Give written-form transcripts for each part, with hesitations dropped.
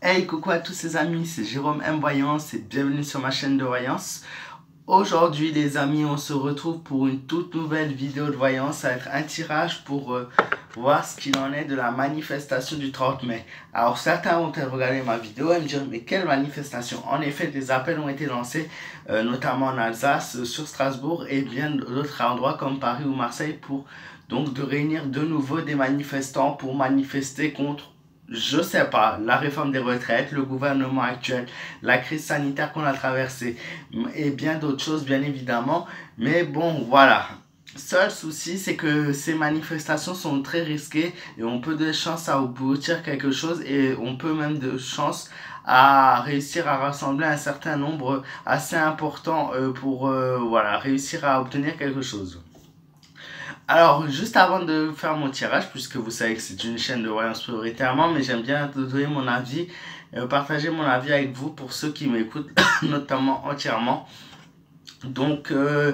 Hey, coucou à tous ces amis, c'est Jérôme M Voyance et bienvenue sur ma chaîne de voyance. Aujourd'hui les amis, on se retrouve pour une toute nouvelle vidéo de voyance. Ça va être un tirage pour voir ce qu'il en est de la manifestation du 30 mai. Alors certains vont peut-être regarder ma vidéo et me dire mais quelle manifestation? En effet, des appels ont été lancés, notamment en Alsace, sur Strasbourg et bien d'autres endroits comme Paris ou Marseille pour donc de réunir de nouveau des manifestants pour manifester contre, je sais pas, la réforme des retraites, le gouvernement actuel, la crise sanitaire qu'on a traversée et bien d'autres choses bien évidemment. Mais bon, voilà. Seul souci, c'est que ces manifestations sont très risquées et on peut de chance à aboutir quelque chose et on peut même de chance à réussir à rassembler un certain nombre assez important pour voilà, réussir à obtenir quelque chose. Alors, juste avant de faire mon tirage, puisque vous savez que c'est une chaîne de voyance prioritairement, mais j'aime bien donner mon avis, partager mon avis avec vous pour ceux qui m'écoutent, notamment entièrement. Donc,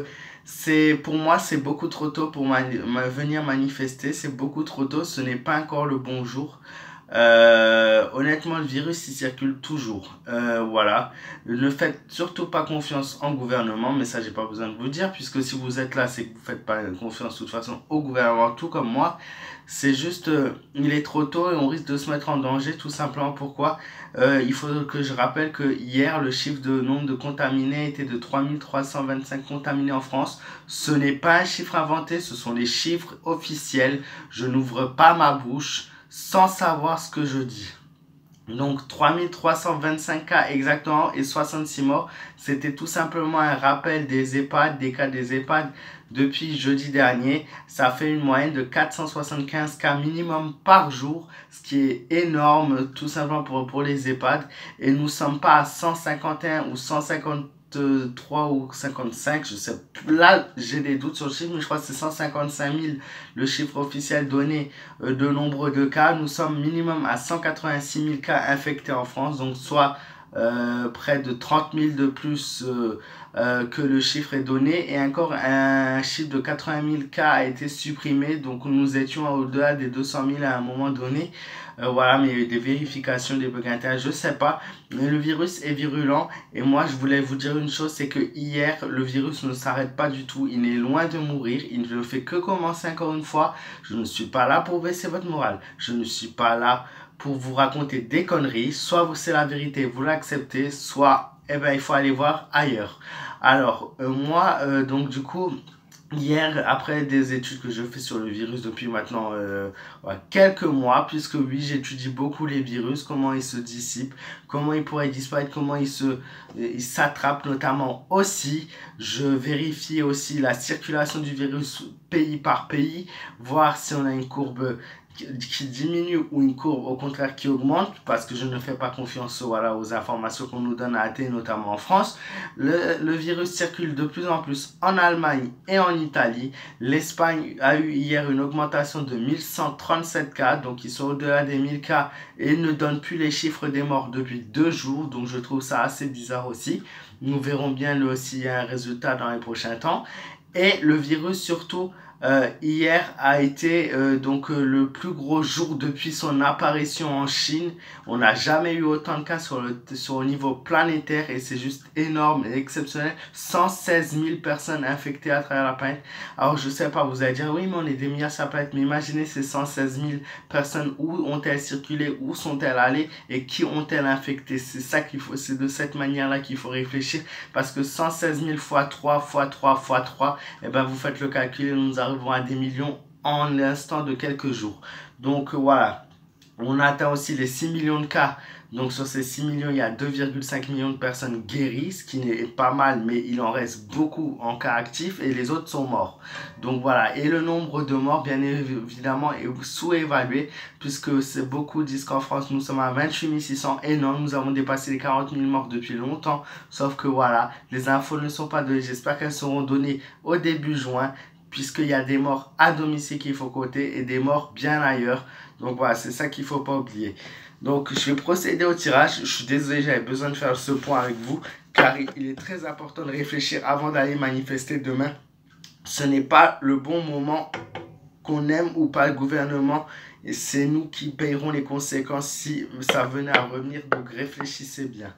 pour moi, c'est beaucoup trop tôt pour venir manifester, c'est beaucoup trop tôt, ce n'est pas encore le bon jour. Honnêtement, le virus il circule toujours. Voilà. Ne faites surtout pas confiance en gouvernement, mais ça j'ai pas besoin de vous dire, puisque si vous êtes là, c'est que vous faites pas confiance de toute façon au gouvernement, tout comme moi. C'est juste, il est trop tôt et on risque de se mettre en danger, tout simplement. Pourquoi? Il faut que je rappelle que hier, le chiffre de nombre de contaminés était de 3325 contaminés en France. Ce n'est pas un chiffre inventé, ce sont les chiffres officiels. Je n'ouvre pas ma bouche sans savoir ce que je dis. Donc 3325 cas exactement et 66 morts. C'était tout simplement un rappel des EHPAD, des cas des EHPAD depuis jeudi dernier. Ça fait une moyenne de 475 cas minimum par jour, ce qui est énorme tout simplement pour les EHPAD. Et nous ne sommes pas à 151 ou 153 ou 55, je sais. Là, j'ai des doutes sur le chiffre, mais je crois que c'est 155 000 le chiffre officiel donné de nombre de cas. Nous sommes minimum à 186 000 cas infectés en France, donc soit près de 30 000 de plus que le chiffre est donné, et encore un chiffre de 80 000 cas a été supprimé, donc nous étions au-delà des 200 000 à un moment donné. Voilà, mais il y a eu des vérifications, des bugs internes, je sais pas, mais le virus est virulent et moi je voulais vous dire une chose, c'est que hier le virus ne s'arrête pas du tout, il est loin de mourir, il ne fait que commencer encore une fois. Je ne suis pas là pour baisser votre morale, je ne suis pas là pour vous raconter des conneries, soit c'est la vérité, vous l'acceptez, soit eh ben, il faut aller voir ailleurs. Alors moi donc du coup hier, après des études que je fais sur le virus depuis maintenant ouais, quelques mois, puisque oui, j'étudie beaucoup les virus, comment ils se dissipent, comment ils pourraient disparaître, comment ils s'attrapent notamment aussi. Je vérifie aussi la circulation du virus pays par pays, voir si on a une courbe qui diminue ou une courbe au contraire qui augmente, parce que je ne fais pas confiance voilà, aux informations qu'on nous donne à AT, notamment en France. Le virus circule de plus en plus en Allemagne et en Italie. L'Espagne a eu hier une augmentation de 1137 cas, donc ils sont au-delà des 1000 cas et ne donnent plus les chiffres des morts depuis 2 jours, donc je trouve ça assez bizarre aussi. Nous verrons bien là aussi un résultat dans les prochains temps. Et le virus surtout hier a été donc le plus gros jour depuis son apparition en Chine. On n'a jamais eu autant de cas sur le niveau planétaire et c'est juste énorme et exceptionnel. 116 000 personnes infectées à travers la planète. Alors je sais pas, vous allez dire oui mais on est des milliards sur la planète, mais imaginez ces 116 000 personnes, où ont-elles circulé, où sont-elles allées et qui ont-elles infecté? C'est ça qu'il faut, c'est de cette manière-là qu'il faut réfléchir, parce que 116 000 fois 3 fois 3 fois 3, et ben vous faites le calcul et nous arrivons à des millions en l'instant de quelques jours. Donc voilà, on atteint aussi les 6 millions de cas. Donc sur ces 6 millions, il y a 2,5 millions de personnes guéries, ce qui n'est pas mal, mais il en reste beaucoup en cas actifs et les autres sont morts. Donc voilà, et le nombre de morts, bien évidemment, est sous-évalué, puisque beaucoup disent qu'en France, nous sommes à 28 600, et non, nous avons dépassé les 40 000 morts depuis longtemps, sauf que voilà, les infos ne sont pas données, j'espère qu'elles seront données au début juin, puisqu'il y a des morts à domicile qu'il faut compter et des morts bien ailleurs. Donc voilà, c'est ça qu'il ne faut pas oublier. Donc je vais procéder au tirage. Je suis désolé, j'avais besoin de faire ce point avec vous, car il est très important de réfléchir avant d'aller manifester demain. Ce n'est pas le bon moment, qu'on aime ou pas le gouvernement. et c'est nous qui payerons les conséquences si ça venait à revenir, donc réfléchissez bien.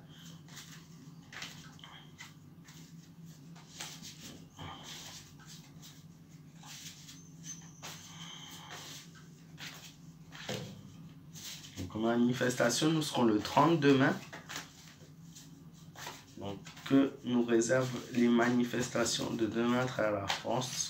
Donc en manifestation, nous serons le 30 demain. Donc que nous réservent les manifestations de demain à travers la France.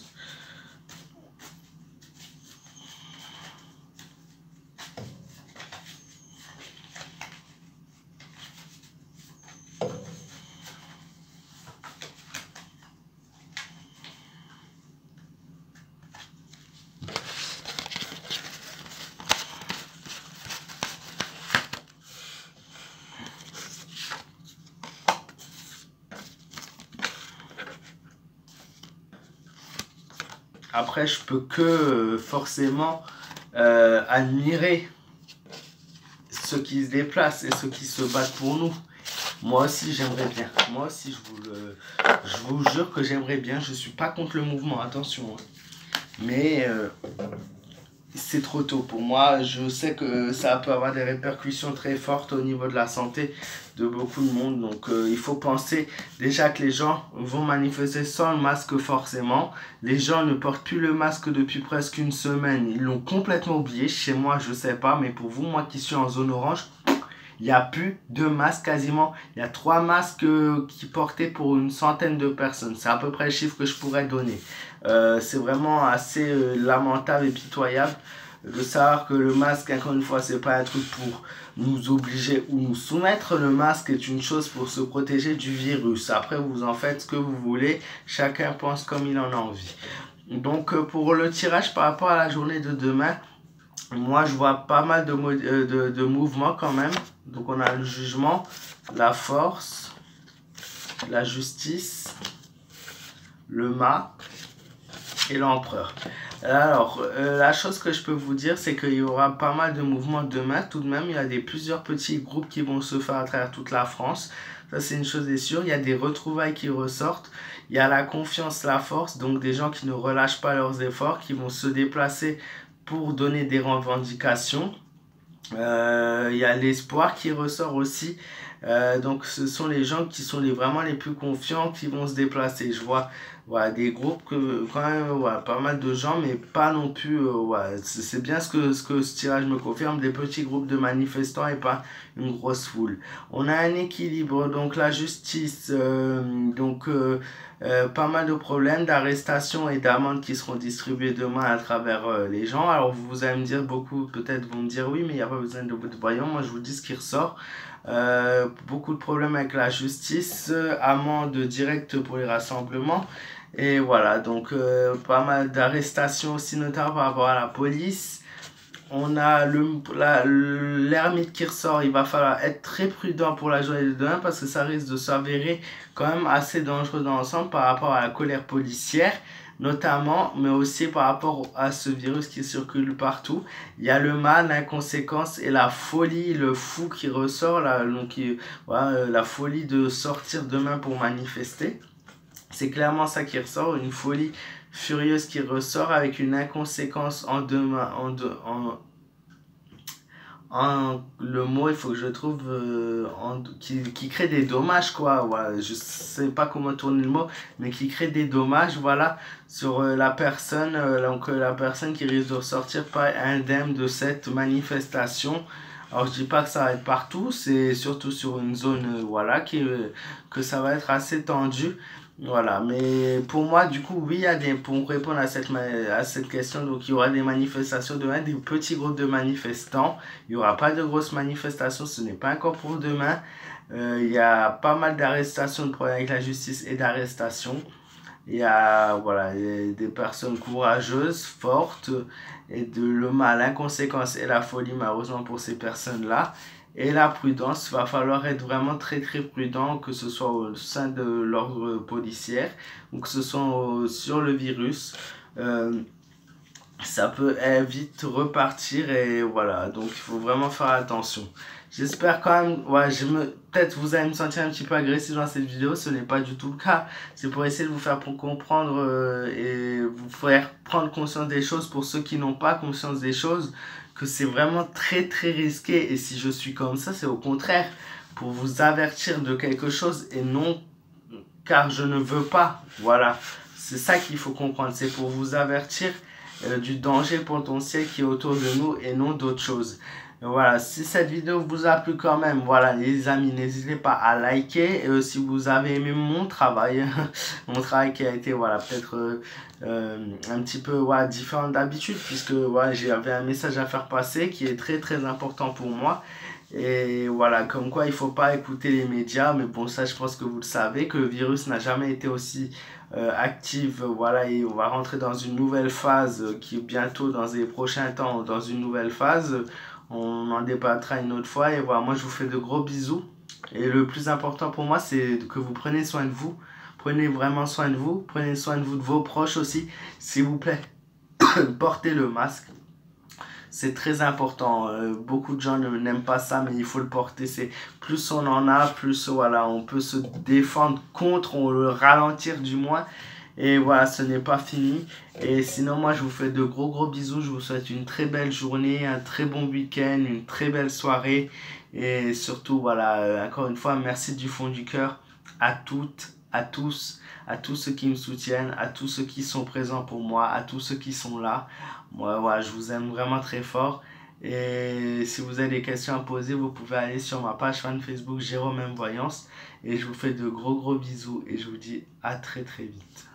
Après, je peux que forcément admirer ceux qui se déplacent et ceux qui se battent pour nous. Moi aussi, j'aimerais bien. Moi aussi, je vous jure que j'aimerais bien. Je ne suis pas contre le mouvement, attention. Mais c'est trop tôt pour moi. Je sais que ça peut avoir des répercussions très fortes au niveau de la santé de beaucoup de monde. Donc il faut penser déjà que les gens vont manifester sans le masque forcément. Les gens ne portent plus le masque depuis presque une semaine. Ils l'ont complètement oublié. Chez moi, je sais pas. Mais pour vous, moi qui suis en zone orange, il n'y a plus de masques quasiment. Il y a 3 masques qui portaient pour une centaine de personnes. C'est à peu près le chiffre que je pourrais donner. C'est vraiment assez lamentable et pitoyable de savoir que le masque, encore une fois, c'est pas un truc pour nous obliger ou nous soumettre. Le masque est une chose pour se protéger du virus. Après, vous en faites ce que vous voulez. Chacun pense comme il en a envie. Donc, pour le tirage par rapport à la journée de demain, moi, je vois pas mal de mouvements quand même. Donc, on a le jugement, la force, la justice, le mât et l'empereur. Alors, la chose que je peux vous dire, c'est qu'il y aura pas mal de mouvements demain. Tout de même, il y a plusieurs petits groupes qui vont se faire à travers toute la France. Ça, c'est une chose est sûre. Il y a des retrouvailles qui ressortent. Il y a la confiance, la force. Donc, des gens qui ne relâchent pas leurs efforts, qui vont se déplacer pour donner des revendications. Il y a l'espoir qui ressort aussi. Donc ce sont les gens qui sont vraiment les plus confiants qui vont se déplacer. Je vois des groupes quand même, pas mal de gens, mais pas non plus. C'est bien ce que ce tirage me confirme, des petits groupes de manifestants et pas une grosse foule. On a un équilibre, donc la justice, pas mal de problèmes d'arrestation et d'amendes qui seront distribués demain à travers les gens. Alors vous allez me dire, beaucoup peut-être vont me dire oui, mais il n'y a pas besoin de voyants. Moi je vous dis ce qui ressort. Beaucoup de problèmes avec la justice, amende directe pour les rassemblements. Et voilà, donc pas mal d'arrestations aussi, notamment par rapport à la police. On a l'ermite qui ressort. Il va falloir être très prudent pour la journée de demain parce que ça risque de s'avérer quand même assez dangereux dans l'ensemble par rapport à la colère policière notamment, mais aussi par rapport à ce virus qui circule partout. Il y a le mal, l'inconséquence et la folie, le fou qui ressort, la folie de sortir demain pour manifester. C'est clairement ça qui ressort, une folie furieuse qui ressort avec une inconséquence le mot, il faut que je trouve qui crée des dommages, quoi. Voilà, je sais pas comment tourner le mot, mais qui crée des dommages, voilà, sur la personne, la personne qui risque de ressortir pas indemne de cette manifestation. Alors je dis pas que ça va être partout, c'est surtout sur une zone, que ça va être assez tendu. Voilà, mais pour moi, du coup, oui, pour répondre à cette question, donc il y aura des manifestations demain, des petits groupes de manifestants. Il n'y aura pas de grosses manifestations, ce n'est pas encore pour demain. Il y a pas mal d'arrestations, de problèmes avec la justice et d'arrestations. Il y a des personnes courageuses, fortes, et le mal, l'inconséquence et la folie, malheureusement pour ces personnes-là. Et la prudence, va falloir être vraiment très très prudent, que ce soit au sein de l'ordre policier ou que ce soit sur le virus. Ça peut vite repartir et voilà, donc il faut vraiment faire attention. J'espère quand même, peut-être vous allez me sentir un petit peu agressif dans cette vidéo, ce n'est pas du tout le cas. C'est pour essayer de vous faire comprendre et vous faire prendre conscience des choses pour ceux qui n'ont pas conscience des choses. que c'est vraiment très très risqué. Et si je suis comme ça, c'est au contraire pour vous avertir de quelque chose et non car je ne veux pas. Voilà, c'est ça qu'il faut comprendre. C'est pour vous avertir du danger potentiel qui est autour de nous et non d'autre chose. Voilà, si cette vidéo vous a plu quand même, voilà les amis, n'hésitez pas à liker. Et si vous avez aimé mon travail, mon travail qui a été voilà peut-être un petit peu voilà, différent d'habitude, puisque voilà, j'avais un message à faire passer qui est très très important pour moi. Et voilà, comme quoi il faut pas écouter les médias, mais bon ça je pense que vous le savez, que le virus n'a jamais été aussi actif, voilà, et on va rentrer dans une nouvelle phase qui bientôt dans les prochains temps, dans une nouvelle phase, on en débattra une autre fois, et voilà, moi je vous fais de gros bisous, et le plus important pour moi c'est que vous preniez soin de vous, prenez vraiment soin de vous, prenez soin de vous, de vos proches aussi, s'il vous plaît, portez le masque. C'est très important. Beaucoup de gens n'aiment pas ça, mais il faut le porter. C'est plus on en a, plus voilà, on peut se défendre contre, on le ralentir du moins. Et voilà, ce n'est pas fini. Et sinon, moi, je vous fais de gros gros bisous. Je vous souhaite une très belle journée, un très bon week-end, une très belle soirée. Et surtout, voilà, encore une fois, merci du fond du cœur à toutes, à tous ceux qui me soutiennent, à tous ceux qui sont présents pour moi, à tous ceux qui sont là. Moi, voilà, je vous aime vraiment très fort. Et si vous avez des questions à poser, vous pouvez aller sur ma page fan Facebook Jérôme M Voyance. Et je vous fais de gros gros bisous et je vous dis à très très vite.